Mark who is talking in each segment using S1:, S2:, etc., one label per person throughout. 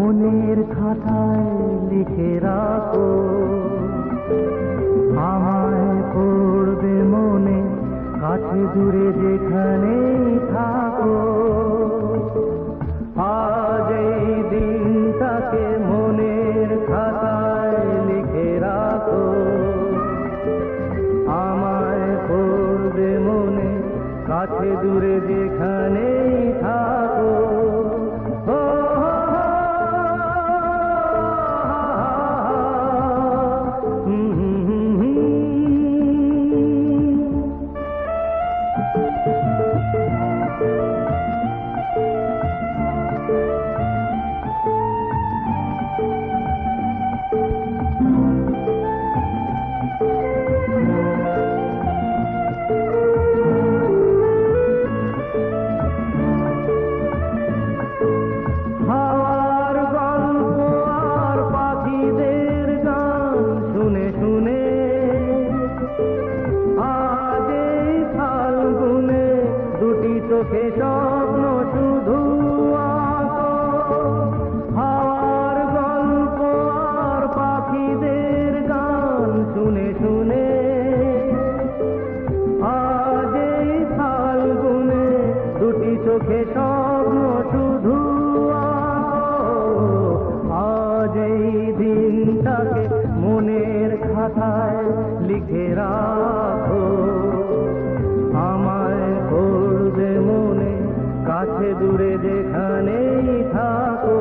S1: মনের খাতায় লিখে রাখো, আমায় পড়বে মনে, কাছে দূরে যেখানেই থাকো। আজ এই দিনটাকে মনের খাতায় লিখে রাখো, আমায় পড়বে মনে, কাছে দূরে যেখানেই থাকো। চোখে স্বপ্ন শুধু আঁকো, হাওয়ার গল্প আর পাখিদের গান শুনে শুনে। আজ এই ফাল্গুনে দুটি চোখে স্বপ্ন শুধু আঁকো। আজ এই দিনটাকে মনের খাতায় লিখে রাখো, আমায় পড়বে মনে, কাছে দূরে যেখানেই থাকো।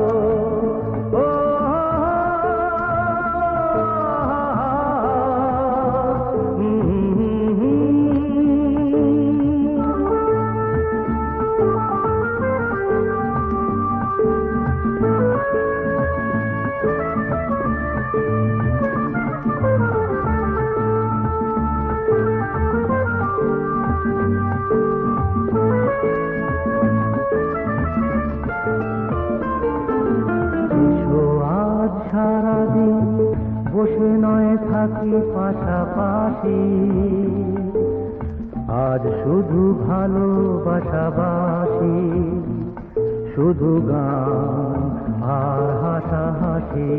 S1: সারাদিন বসে নয় থাকি পাশাপাশি, আজ শুধু ভালোবাসাবাসি, শুধু গান আর হাসাহাসি।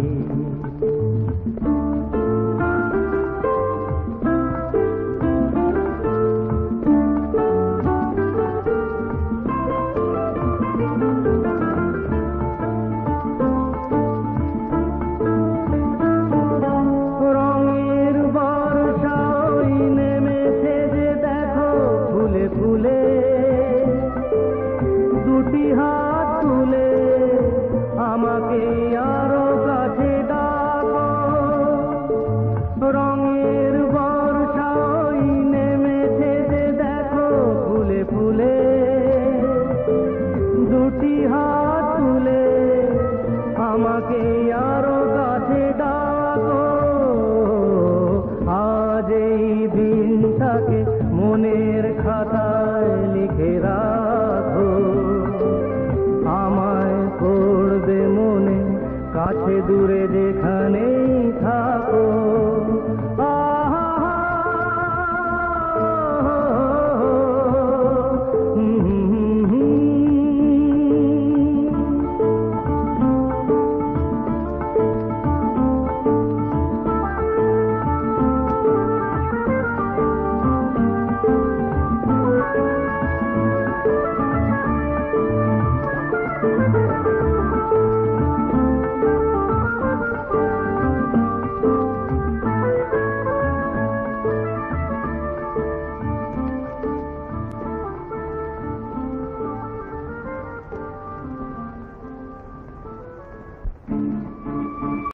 S1: দুটি হাত তুলে আমাকে আরো কাছে ডাকো, রঙের বর্ষায় নেমেছে যে দেখো ফুলে ফুলে। দুটি হাত তুলে আমাকে আরো কাছে ডাকো। আজ এই দিনটাকে মনের খাতায় লিখে রাখো, আমায় পড়বে মনে, কাছে দূরে যেখানে